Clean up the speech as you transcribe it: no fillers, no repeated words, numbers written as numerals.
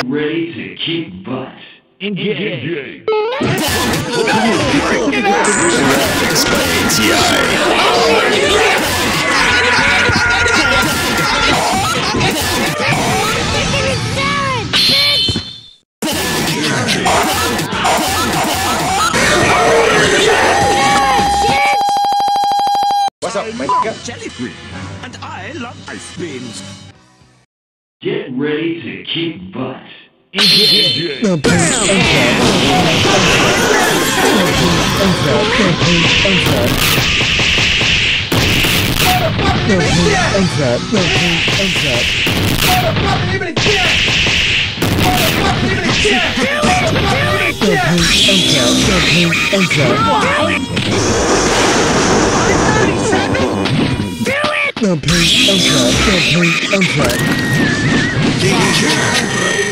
ready to kick butt. Engage. Graphics by ATI. What's up, mate? Jellyfish, and I love ice beans. Get ready to kick butt. Engage. Danger!